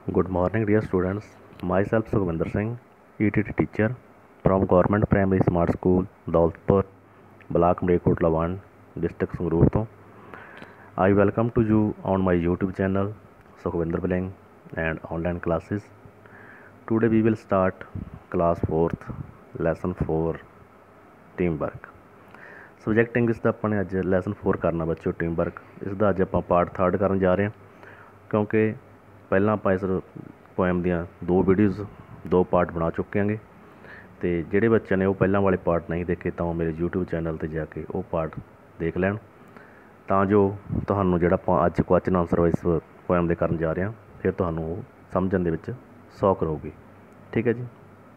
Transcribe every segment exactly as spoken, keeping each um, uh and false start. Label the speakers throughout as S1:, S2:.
S1: Good morning, dear students. Myself Sukhvinder Singh, E T T teacher from Government Primary Smart School, Daulatpur, Block Mrekotla one, District Sangrur to. I welcome to you on my YouTube channel, Sukhvinder Biling and online classes. Today we will start class fourth, lesson four, teamwork. Subject English ਦਾ ਆਪਾਂ ਨੇ ਅੱਜ lesson four ਕਰਨਾ ਬੱਚਿਓ team work. ਇਸ ਦਾ ਅੱਜ ਆਪਾਂ part third ਕਰਨ ਜਾ ਰਹੇ ਹਾਂ ਕਿਉਂਕਿ ਪਹਿਲਾਂ ਆਪਾਂ ਇਸ ਪੋਇਮ ਦੀਆਂ ਦੋ ਵੀਡੀਓਜ਼ ਦੋ ਪਾਰਟ ਬਣਾ ਚੁੱਕੇ ਹਾਂਗੇ ਅਤੇ ਜਿਹੜੇ ਬੱਚਿਆਂ ਨੇ ਉਹ ਪਹਿਲਾਂ ਵਾਲੇ ਪਾਰਟ ਨਹੀਂ ਦੇਖੇ ਤਾਂ ਉਹ ਮੇਰੇ YouTube ਚੈਨਲ 'ਤੇ ਜਾ ਕੇ ਉਹ ਪਾਰਟ ਦੇਖ ਲੈਣ ਤਾਂ ਜੋ ਤੁਹਾਨੂੰ ਜਿਹੜਾ ਆਪਾਂ ਅੱਜ ਕੁਐਸਚਨ ਆਨਸਰ ਇਸ ਪੋਇਮ ਦੇ ਕਰਨ ਜਾ ਰਹੇ ਹਾਂ ਫਿਰ ਤੁਹਾਨੂੰ ਉਹ ਸਮਝਣ ਦੇ ਵਿੱਚ ਸੌਖ ਰਹੂਗੀ। ਠੀਕ ਹੈ ਜੀ।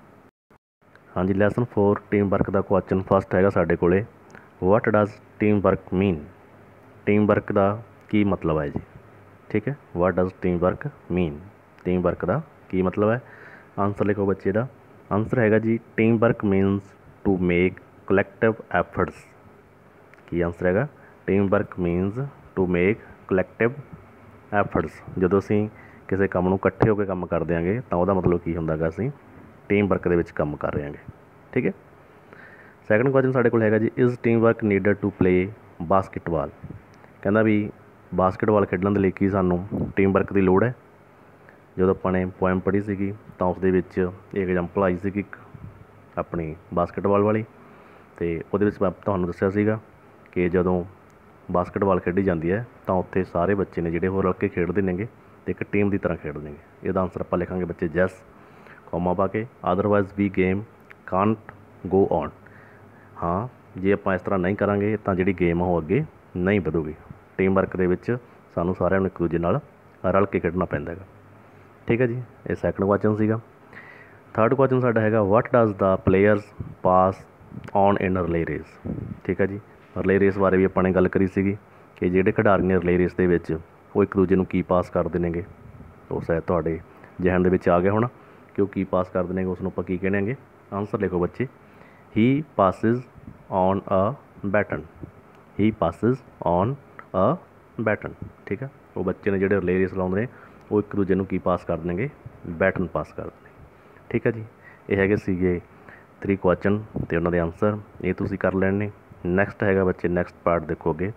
S1: ਹਾਂਜੀ, ਲੈਸਨ ਫੋਰ ਟੀਮ ਵਰਕ ਦਾ ਕੁਐਸਚਨ ਫਸਟ ਹੈਗਾ ਸਾਡੇ ਕੋਲੇ, what does team work mean. Team work ਦਾ ਕੀ ਮਤਲਬ ਹੈ ਜੀ। ਠੀਕ ਹੈ, what does team work mean, team work ਦਾ ਕੀ ਮਤਲਬ ਹੈ। ਆਨਸਰ ਲਿਖੋ ਬੱਚੇ ਦਾ। ਆਨਸਰ ਹੈਗਾ ਜੀ team work means to make collective efforts. ਕੀ ਆਨਸਰ ਹੈਗਾ, team work means to make collective efforts. ਜਦੋਂ ਅਸੀਂ ਕਿਸੇ ਕੰਮ ਨੂੰ ਇਕੱਠੇ ਹੋ ਕੇ ਕੰਮ ਕਰ ਦਿਆਂਗੇ ਤਾਂ ਉਹਦਾ ਮਤਲਬ ਕੀ ਹੁੰਦਾ ਗਾ, ਅਸੀਂ ਟੀਮ ਵਰਕ ਦੇ ਵਿੱਚ ਕੰਮ ਕਰ ਰਹੇ ਹਾਂਗੇ। ਠੀਕ ਹੈ। ਸੈਕਿੰਡ ਕੁਐਸਚਨ ਸਾਡੇ ਕੋਲ ਹੈਗਾ ਜੀ, is team work needed to play basketball. ਕਹਿੰਦਾ ਵੀ ਬਾਸਕਿਟਬਾਲ ਖੇਡਣ ਦੇ ਲਈ ਕੀ ਸਾਨੂੰ ਟੀਮ ਵਰਕ ਦੀ ਲੋੜ ਹੈ। ਜਦੋਂ ਆਪਾਂ ਨੇ ਪੋਇਮ ਪੜ੍ਹੀ ਸੀਗੀ ਤਾਂ ਉਸ ਦੇ ਵਿੱਚ ਇਹ ਐਗਜ਼ਾਮਪਲ ਆਈ ਸੀਗੀ ਇੱਕ ਆਪਣੀ ਬਾਸਕਿਟਬਾਲ ਵਾਲੀ, ਅਤੇ ਉਹਦੇ ਵਿੱਚ ਮੈਂ ਤੁਹਾਨੂੰ ਦੱਸਿਆ ਸੀਗਾ ਕਿ ਜਦੋਂ ਬਾਸਕਿਟਬਾਲ ਖੇਡੀ ਜਾਂਦੀ ਹੈ ਤਾਂ ਉੱਥੇ ਸਾਰੇ ਬੱਚੇ ਨੇ ਜਿਹੜੇ ਹੋਰ ਰਲ ਕੇ ਖੇਡਦੇ ਨੇਗੇ ਅਤੇ ਇੱਕ ਟੀਮ ਦੀ ਤਰ੍ਹਾਂ ਖੇਡਦੇ ਨੇਗੇ। ਇਹਦਾ ਆਨਸਰ ਆਪਾਂ ਲਿਖਾਂਗੇ ਬੱਚੇ ਜੈਸ ਕੌਮਾ ਪਾ ਕੇ, ਅਦਰਵਾਈਜ਼ ਵੀ ਗੇਮ ਕਾਂਟ ਗੋ ਔਨ। ਹਾਂ, ਜੇ ਆਪਾਂ ਇਸ ਤਰ੍ਹਾਂ ਨਹੀਂ ਕਰਾਂਗੇ ਤਾਂ ਜਿਹੜੀ ਗੇਮ ਆ ਉਹ ਅੱਗੇ ਨਹੀਂ ਵਧੂਗੀ। ਟੀਮ ਵਰਕ ਦੇ ਵਿੱਚ ਸਾਨੂੰ ਸਾਰਿਆਂ ਨੂੰ ਇੱਕ ਦੂਜੇ ਨਾਲ ਰਲ ਕੇ ਖੇਡਣਾ ਪੈਂਦਾ ਹੈਗਾ। ਠੀਕ ਹੈ ਜੀ, ਇਹ ਸੈਕਿੰਡ ਕੁਐਸਚਨ ਸੀਗਾ। ਥਰਡ ਕੁਐਸਚਨ ਸਾਡਾ ਹੈਗਾ, what does the players pass on in relay race. ਠੀਕ ਹੈ ਜੀ, ਰਿਲੇ ਰੇਸ ਬਾਰੇ ਵੀ ਆਪਾਂ ਨੇ ਗੱਲ ਕਰੀ ਸੀਗੀ ਕਿ ਜਿਹੜੇ ਖਿਡਾਰੀ ਨੇ ਰਿਲੇ ਰੇਸ ਦੇ ਵਿੱਚ ਉਹ ਇੱਕ ਦੂਜੇ ਨੂੰ ਕੀ ਪਾਸ ਕਰਦੇ ਨੇਗੇ। ਉਹ ਸ਼ਾਇਦ ਤੁਹਾਡੇ ਜ਼ਿਹਨ ਦੇ ਵਿੱਚ ਆ ਗਿਆ ਹੋਣਾ ਕਿ ਉਹ ਕੀ ਪਾਸ ਕਰਦੇ ਨੇਗੇ, ਉਸ ਨੂੰ ਆਪਾਂ ਕੀ ਕਹਿੰਦੇ ਹੈਗੇ। ਆਨਸਰ ਲਿਖੋ ਬੱਚੇ, he passes on a baton. He passes on a baton. ਠੀਕ ਹੈ, ਉਹ ਬੱਚੇ ਨੇ ਜਿਹੜੇ ਰਿਲੇ ਰੇਸ ਲਾਉਂਦੇ ਨੇ ਉਹ ਇੱਕ ਦੂਜੇ ਨੂੰ ਕੀ ਪਾਸ ਕਰ ਦੇਣਗੇ, ਬੈਟਨ ਪਾਸ ਕਰ ਦੇਣਗੇ। ਠੀਕ ਹੈ ਜੀ, ਇਹ ਹੈਗੇ ਸੀਗੇ ਥ੍ਰੀ ਕੁਐਸਚਨ ਅਤੇ ਉਹਨਾਂ ਦੇ ਆਨਸਰ ਇਹ ਤੁਸੀਂ ਕਰ ਲੈਣੇ ਨੇ। ਨੈਕਸਟ ਹੈਗਾ ਬੱਚੇ, ਨੈਕਸਟ ਪਾਰਟ ਦੇਖੋ ਅੱਗੇ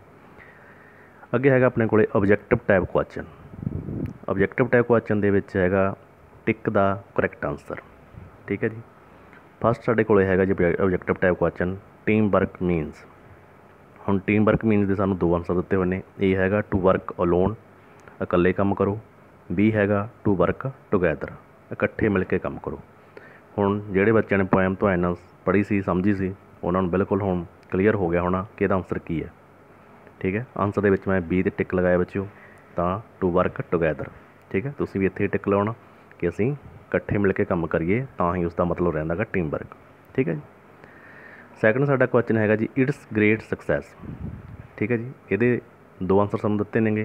S1: ਅੱਗੇ ਹੈਗਾ ਆਪਣੇ ਕੋਲ objective type question. Objective type question ਦੇ ਵਿੱਚ ਹੈਗਾ ਟਿਕ ਦਾ ਕਰੈਕਟ ਆਨਸਰ। ਠੀਕ ਹੈ ਜੀ, ਫਸਟ ਸਾਡੇ ਕੋਲ ਹੈਗਾ ਜੀ objective type question, team work means. ਹੁਣ ਟੀਮ ਵਰਕ ਮੀਨਸ ਦੇ ਸਾਨੂੰ ਦੋ ਆਨਸਰ ਦਿੱਤੇ ਹੋਏ ਨੇ। ਇਹ ਹੈਗਾ ਟੂ ਵਰਕ ਅਲੋਨ, ਇਕੱਲੇ ਕੰਮ ਕਰੋ। ਬੀ ਹੈਗਾ ਟੂ ਵਰਕ ਟੂਗੈਦਰ, ਇਕੱਠੇ ਮਿਲ ਕੇ ਕੰਮ ਕਰੋ। ਹੁਣ ਜਿਹੜੇ ਬੱਚਿਆਂ ਨੇ ਪੋਇਮ ਤੋਂ ਐਨਾ ਪੜ੍ਹੀ ਸੀ ਸਮਝੀ ਸੀ ਉਹਨਾਂ ਨੂੰ ਬਿਲਕੁਲ ਹੁਣ ਕਲੀਅਰ ਹੋ ਗਿਆ ਹੋਣਾ ਕਿ ਇਹਦਾ ਆਨਸਰ ਕੀ ਹੈ। ਠੀਕ ਹੈ, ਆਨਸਰ ਦੇ ਵਿੱਚ ਮੈਂ ਬੀ 'ਤੇ ਟਿਕ ਲਗਾਇਆ ਬੱਚਿਓ, ਤਾਂ ਟੂ ਵਰਕ ਟੂਗੈਦਰ। ਠੀਕ ਹੈ, ਤੁਸੀਂ ਵੀ ਇੱਥੇ ਟਿਕ ਲਾਉਣਾ ਕਿ ਅਸੀਂ ਇਕੱਠੇ ਮਿਲ ਕੇ ਕੰਮ ਕਰੀਏ ਤਾਂ ਹੀ ਉਸਦਾ ਮਤਲਬ ਰਹਿੰਦਾ ਗਾ ਟੀਮ ਵਰਕ। ਠੀਕ ਹੈ ਜੀ। ਸੈਕਿੰਡ ਸਾਡਾ ਕੁਐਸਚਨ ਹੈਗਾ ਜੀ, ਇਟਸ ਗ੍ਰੇਟ ਸਕਸੈਸ। ਠੀਕ ਹੈ ਜੀ, ਇਹਦੇ ਦੋ ਆਨਸਰ ਸਾਨੂੰ ਦਿੱਤੇ ਨੇਗੇ।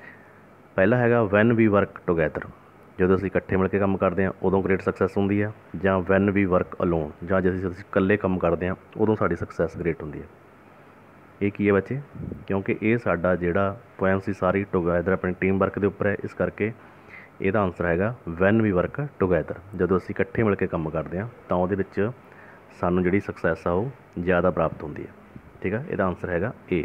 S1: ਪਹਿਲਾ ਹੈਗਾ ਵੈਨ ਵੀ ਵਰਕ ਟੂਗੈਦਰ, ਜਦੋਂ ਅਸੀਂ ਇਕੱਠੇ ਮਿਲ ਕੇ ਕੰਮ ਕਰਦੇ ਹਾਂ ਉਦੋਂ ਗ੍ਰੇਟ ਸਕਸੈਸ ਹੁੰਦੀ ਹੈ, ਜਾਂ ਵੈਨ ਵੀ ਵਰਕ ਅਲੋਨ, ਜਾਂ ਜੇ ਅਸੀਂ ਇਕੱਲੇ ਕੰਮ ਕਰਦੇ ਹਾਂ ਉਦੋਂ ਸਾਡੀ ਸਕਸੈਸ ਗ੍ਰੇਟ ਹੁੰਦੀ ਹੈ। ਇਹ ਕੀ ਹੈ ਬੱਚੇ, ਕਿਉਂਕਿ ਇਹ ਸਾਡਾ ਜਿਹੜਾ ਪੋਇਮ ਸੀ ਸਾਰੀ ਟੂਗੈਦਰ ਆਪਣੀ ਟੀਮ ਵਰਕ ਦੇ ਉੱਪਰ ਹੈ, ਇਸ ਕਰਕੇ ਇਹਦਾ ਆਨਸਰ ਹੈਗਾ ਵੈਨ ਵੀ ਵਰਕ ਟੂਗੈਦਰ। ਜਦੋਂ ਅਸੀਂ ਇਕੱਠੇ ਮਿਲ ਕੇ ਕੰਮ ਕਰਦੇ ਹਾਂ ਤਾਂ ਉਹਦੇ ਵਿੱਚ ਸਾਨੂੰ ਜਿਹੜੀ ਸਕਸੈਸ ਆ ਉਹ ਜ਼ਿਆਦਾ ਪ੍ਰਾਪਤ ਹੁੰਦੀ ਹੈ। ਠੀਕ ਹੈ, ਇਹਦਾ ਆਨਸਰ ਹੈਗਾ ਏ।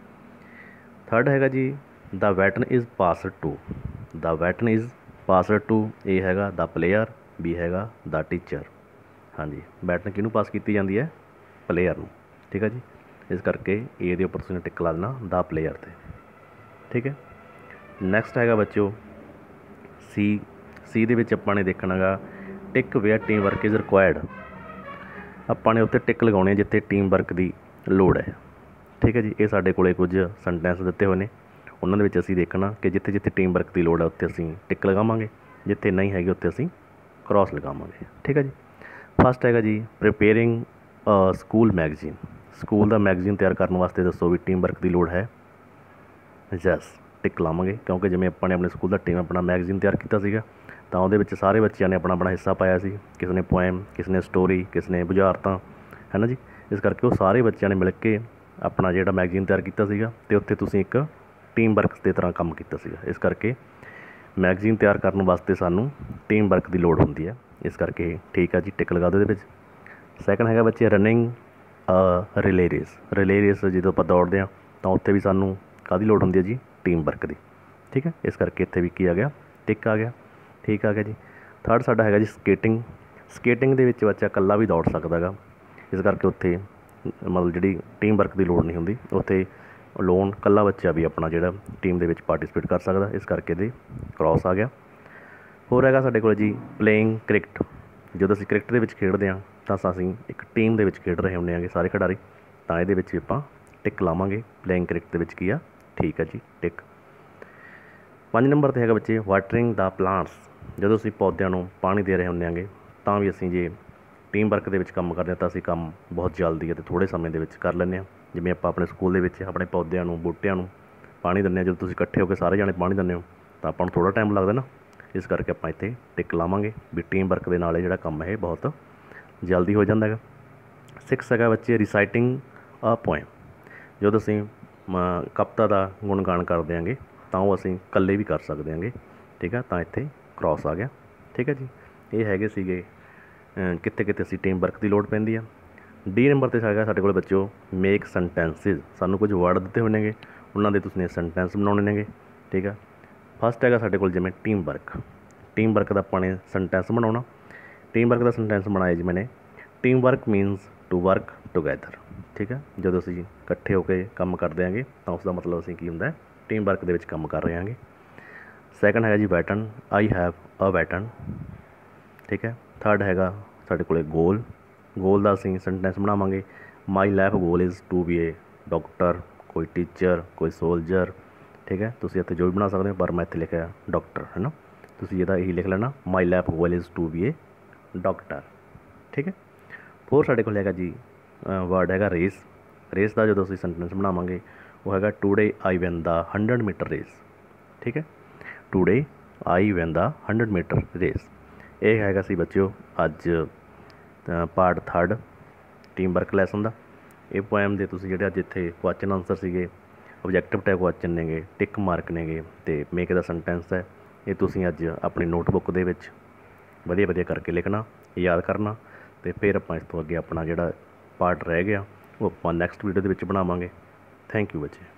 S1: ਥਰਡ ਹੈਗਾ ਜੀ, the baton is passed to. The baton is passed to, ਇਹ ਹੈਗਾ ਦਾ ਪਲੇਅਰ, ਬੀ ਹੈਗਾ ਦਾ ਟੀਚਰ। ਹਾਂਜੀ, ਬੈਟਨ ਕਿਹਨੂੰ ਪਾਸ ਕੀਤੀ ਜਾਂਦੀ ਹੈ, ਪਲੇਅਰ ਨੂੰ। ਠੀਕ ਹੈ ਜੀ, ਇਸ ਕਰਕੇ ਏ ਦੇ ਉੱਪਰ ਤੁਸੀਂ ਟਿਕ ਲਾ ਦੇਣਾ ਦਾ ਪਲੇਅਰ 'ਤੇ। ਠੀਕ ਹੈ, ਨੈਕਸਟ ਹੈਗਾ ਬੱਚਿਓ ਸੀ। ਸੀ ਦੇ ਵਿੱਚ ਆਪਾਂ ਨੇ ਦੇਖਣਾ ਗਾ tick where team work is required. ਆਪਾਂ ਨੇ ਉੱਥੇ ਟਿਕ ਲਗਾਉਣੇ ਜਿੱਥੇ ਟੀਮ ਵਰਕ ਦੀ ਲੋੜ ਹੈ। ਠੀਕ ਹੈ ਜੀ, ਇਹ ਸਾਡੇ ਕੋਲ ਕੁਝ ਸੈਂਟੈਂਸ ਦਿੱਤੇ ਹੋਏ ਨੇ, ਉਹਨਾਂ ਦੇ ਵਿੱਚ ਅਸੀਂ ਦੇਖਣਾ ਕਿ ਜਿੱਥੇ ਜਿੱਥੇ ਟੀਮ ਵਰਕ ਦੀ ਲੋੜ ਹੈ ਉੱਥੇ ਅਸੀਂ ਟਿਕ ਲਗਾਵਾਂਗੇ, ਜਿੱਥੇ ਨਹੀਂ ਹੈਗੀ ਉੱਥੇ ਅਸੀਂ ਕ੍ਰੋਸ ਲਗਾਵਾਂਗੇ। ਠੀਕ ਹੈ ਜੀ। ਫਸਟ ਹੈਗਾ ਜੀ ਪ੍ਰੀਪੇਅਰਿੰਗ ਸਕੂਲ ਮੈਗਜ਼ੀਨ। ਸਕੂਲ ਦਾ ਮੈਗਜ਼ੀਨ ਤਿਆਰ ਕਰਨ ਵਾਸਤੇ ਦੱਸੋ ਵੀ ਟੀਮ ਵਰਕ ਦੀ ਲੋੜ ਹੈ। ਯੈਸ, ਟਿਕ ਲਾਵਾਂਗੇ, ਕਿਉਂਕਿ ਜਿਵੇਂ ਆਪਾਂ ਨੇ ਆਪਣੇ ਸਕੂਲ ਦਾ ਟੀਮ ਆਪਣਾ ਮੈਗਜ਼ੀਨ ਤਿਆਰ ਕੀਤਾ ਸੀਗਾ ਤਾਂ ਉਹਦੇ ਵਿੱਚ ਸਾਰੇ ਬੱਚਿਆਂ ਨੇ ਆਪਣਾ ਆਪਣਾ ਹਿੱਸਾ ਪਾਇਆ ਸੀ। ਕਿਸੇ ਨੇ ਪੋਇਮ, ਕਿਸੇ ਨੇ ਸਟੋਰੀ, ਕਿਸੇ ਨੇ ਬੁਝਾਰਤਾਂ, ਹੈ ਨਾ ਜੀ। ਇਸ ਕਰਕੇ ਉਹ ਸਾਰੇ ਬੱਚਿਆਂ ਨੇ ਮਿਲ ਕੇ ਆਪਣਾ ਜਿਹੜਾ ਮੈਗਜ਼ੀਨ ਤਿਆਰ ਕੀਤਾ ਸੀਗਾ ਅਤੇ ਉੱਥੇ ਤੁਸੀਂ ਇੱਕ ਟੀਮ ਵਰਕ ਦੀ ਤਰ੍ਹਾਂ ਕੰਮ ਕੀਤਾ ਸੀਗਾ। ਇਸ ਕਰਕੇ मैगजीन तैयार करने वास्ते सानू टीम वर्क की लोड़ होंदी है, इस करके ठीक है जी, टिक लगा दो। सैकंड है बच्चे running relay race. Relay race जो आप दौड़ते हैं तो उत्थे भी सानू काहदी लोड़ होंदी है जी, टीम वर्क की। ठीक है, इस करके इत्थे भी की आ गया, टिक आ गया, ठीक आ गया जी। थर्ड साडा है जी स्केटिंग। स्केटिंग दे विच बच्चा कल्ला भी दौड़ सकदा गा, इस करके उत्थे मतलब जिहड़ी टीम वर्क की लोड़ नहीं होंदी, उत्थे लोन कल्ला बच्चा भी अपना जिहड़ा टीम दे विच पार्टिसिपेट कर सकदा, इस करके दे क्रॉस आ गया। होर हैगा साडे कोल जी प्लेइंग क्रिकेट। जदों असीं क्रिकेट दे विच खेडदे हां तां असीं एक टीम दे विच खेड रहे हुंदे आंगे सारे खिडारी, तां इहदे विच आपां टिक लावांगे। प्लेइंग क्रिकेट दे विच की आ, ठीक है जी, टिक। पंज नंबर ते हैगा बच्चे वाटरिंग द प्लांट्स। जदों असीं पौदिਆਂ ਨੂੰ पानी दे रहे हुंदे आंगे तां भी असीं जे टीम वर्क ਦੇ ਵਿੱਚ ਕੰਮ ਕਰਦੇ ਹਾਂ ਤਾਂ ਅਸੀਂ ਕੰਮ ਬਹੁਤ ਜਲਦੀ ਅਤੇ ਥੋੜ੍ਹੇ ਸਮੇਂ ਦੇ ਵਿੱਚ ਕਰ ਲੈਂਦੇ ਹਾਂ। ਜਿਵੇਂ ਆਪਾਂ ਆਪਣੇ ਸਕੂਲ ਦੇ ਵਿੱਚ ਆਪਣੇ ਪੌਦਿਆਂ ਨੂੰ ਬੂਟਿਆਂ ਨੂੰ ਪਾਣੀ ਦਿੰਦੇ ਹਾਂ, ਜਦੋਂ ਤੁਸੀਂ ਇਕੱਠੇ ਹੋ ਕੇ ਸਾਰੇ ਜਾਣੇ ਪਾਣੀ ਦਿੰਦੇ ਹੋ ਤਾਂ ਆਪਾਂ ਨੂੰ ਥੋੜ੍ਹਾ ਟਾਈਮ ਲੱਗਦਾ ਨਾ, ਇਸ ਕਰਕੇ ਆਪਾਂ ਇੱਥੇ ਟਿਕ ਲਾਵਾਂਗੇ ਵੀ ਟੀਮ ਵਰਕ ਦੇ ਨਾਲ ਇਹ ਜਿਹੜਾ ਕੰਮ ਹੈ ਬਹੁਤ ਜਲਦੀ ਹੋ ਜਾਂਦਾ ਹੈਗਾ। ਸਿਕਸ ਹੈਗਾ ਬੱਚੇ ਰਿਸਾਈਟਿੰਗ ਅ ਪੋਇਮ। ਜਦੋਂ ਅਸੀਂ ਕਵਿਤਾ ਦਾ ਗੁਣਗਾਨ ਕਰਦੇ ਆਂਗੇ ਤਾਂ ਉਹ ਅਸੀਂ ਇਕੱਲੇ ਵੀ ਕਰ ਸਕਦੇ ਆਂਗੇ, ਠੀਕ ਆ, ਤਾਂ ਇੱਥੇ ਕ੍ਰੋਸ ਆ ਗਿਆ, ਠੀਕ ਹੈ ਜੀ। ਇਹ ਹੈਗੇ ਸੀਗੇ ਕਿੱਥੇ ਕਿੱਥੇ ਅਸੀਂ ਟੀਮ ਵਰਕ ਦੀ ਲੋੜ ਪੈਂਦੀ ਆ। ਡੀ ਨੰਬਰ 'ਤੇ ਹੈਗਾ ਸਾਡੇ ਕੋਲ ਬੱਚਿਓ ਮੇਕ ਸੈਂਟੈਂਸਿਸ। ਸਾਨੂੰ ਕੁਝ ਵਰਡ ਦਿੱਤੇ ਹੋਏ ਨੇਗੇ, ਉਹਨਾਂ ਦੇ ਤੁਸੀਂ ਸੈਂਟੈਂਸ ਬਣਾਉਣੇ ਨੇਗੇ, ਠੀਕ ਆ। ਫਸਟ ਹੈਗਾ ਸਾਡੇ ਕੋਲ ਜਿਵੇਂ ਟੀਮ ਵਰਕ। ਟੀਮ ਵਰਕ ਦਾ ਆਪਾਂ ਨੇ ਸੈਂਟੈਂਸ ਬਣਾਉਣਾ। ਟੀਮ ਵਰਕ ਦਾ ਸੈਂਟੈਂਸ ਬਣਾਇਆ ਜੀ ਮੈਨੇ, team work means to work together, ਠੀਕ ਆ। ਜਦੋਂ ਅਸੀਂ ਇਕੱਠੇ ਹੋ ਕੇ ਕੰਮ ਕਰਦੇ ਆਂਗੇ ਤਾਂ ਉਸ ਦਾ ਮਤਲਬ ਅਸੀਂ ਕੀ ਹੁੰਦਾ, ਟੀਮ ਵਰਕ ਦੇ ਵਿੱਚ ਕੰਮ ਕਰ ਰਹੇ ਆਂਗੇ। ਸੈਕਿੰਡ ਹੈਗਾ ਜੀ ਵੈਟਨ, ਆਈ ਹੈਵ ਅ ਵੈਟਨ, ਠੀਕ ਹੈ। ਥਰਡ ਹੈਗਾ ਸਾਡੇ ਕੋਲ ਗੋਲ। ਗੋਲ ਦਾ ਅਸੀਂ ਸੈਂਟੈਂਸ ਬਣਾਵਾਂਗੇ, my life goal is to be a doctor, ਕੋਈ ਟੀਚਰ, ਕੋਈ ਸੋਲਜਰ, ਠੀਕ ਹੈ। ਤੁਸੀਂ ਇੱਥੇ ਜੋ ਵੀ ਬਣਾ ਸਕਦੇ ਹੋ, ਪਰ ਮੈਂ ਇੱਥੇ ਲਿਖਿਆ ਡਾਕਟਰ, ਹੈ ਨਾ। ਤੁਸੀਂ ਇਹਦਾ ਇਹੀ ਲਿਖ ਲੈਣਾ, my life goal is to be a doctor, ਠੀਕ ਹੈ। ਹੋਰ ਸਾਡੇ ਕੋਲ ਹੈਗਾ ਜੀ ਵਰਡ ਹੈਗਾ ਰੇਸ। ਰੇਸ ਦਾ ਜਦੋਂ ਅਸੀਂ ਸੈਂਟੈਂਸ ਬਣਾਵਾਂਗੇ ਉਹ ਹੈਗਾ today I win the hundred meter race, ਠੀਕ ਹੈ। Today I win the hundred meter race. ਇਹ ਹੈਗਾ ਸੀ ਬੱਚਿਓ ਅੱਜ part third team work lesson ਦਾ। ਇਹ ਪੋਇਮ ਦੇ ਤੁਸੀਂ ਜਿਹੜੇ ਅੱਜ ਇੱਥੇ ਕੁਐਸਚਨ ਆਨਸਰ ਸੀਗੇ, ਓਬਜੈਕਟਿਵ ਟਾਈਪ ਕੁਐਸਚਨ ਨੇਗੇ, ਟਿਕ ਮਾਰਕ ਨੇਗੇ ਅਤੇ ਮੇਕ ਦਾ ਸੈਂਟੈਂਸ ਹੈ, ਇਹ ਤੁਸੀਂ ਅੱਜ ਆਪਣੀ ਨੋਟਬੁੱਕ ਦੇ ਵਿੱਚ ਵਧੀਆ ਵਧੀਆ ਕਰਕੇ ਲਿਖਣਾ, ਯਾਦ ਕਰਨਾ, ਅਤੇ ਫਿਰ ਆਪਾਂ ਇਸ ਤੋਂ ਅੱਗੇ ਆਪਣਾ ਜਿਹੜਾ ਪਾਰਟ ਰਹਿ ਗਿਆ ਉਹ ਆਪਾਂ ਨੈਕਸਟ ਵੀਡੀਓ ਦੇ ਵਿੱਚ ਬਣਾਵਾਂਗੇ। ਥੈਂਕ ਯੂ ਬੱਚੇ।